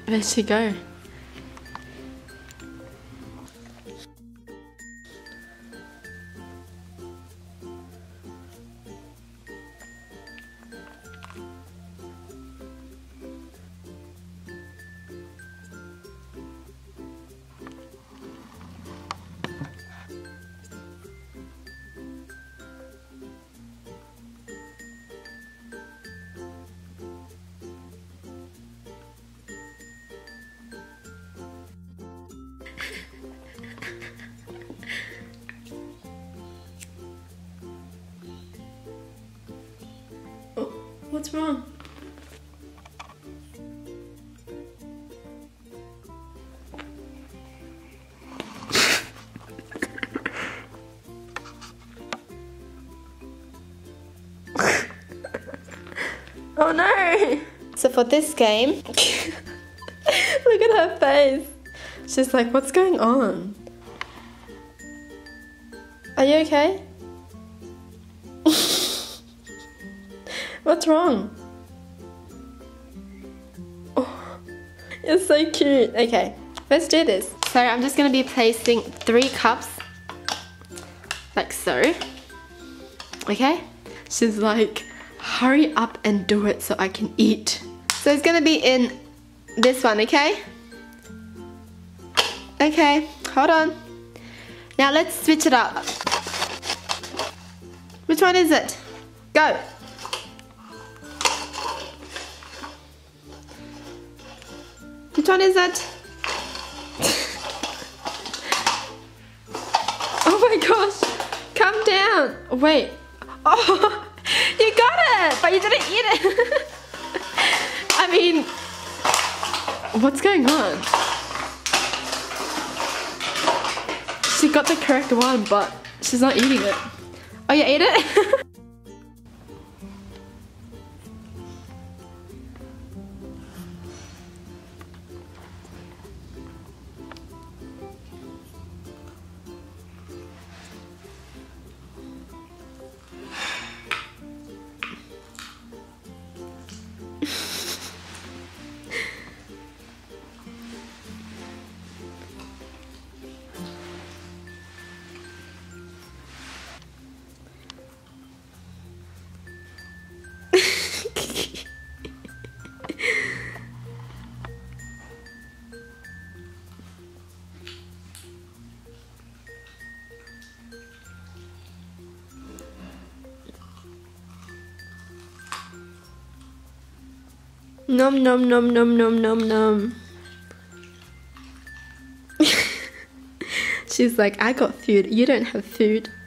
Where'd she go? What's wrong? Oh no! So for this game, look at her face. She's like, what's going on? Are you okay? What's wrong? Oh, you're so cute. Okay, let's do this. So I'm just going to be placing 3 cups, like so. Okay? She's like, hurry up and do it so I can eat. So it's going to be in this one, okay? Okay, hold on. Now let's switch it up. Which one is it? Go. Which one is it? Oh my gosh, calm down. Wait. Oh, you got it, but you didn't eat it. I mean, what's going on? She got the correct one, but she's not eating it. Oh, you ate it? Nom nom nom nom nom nom nom. She's like, I got food, you don't have food.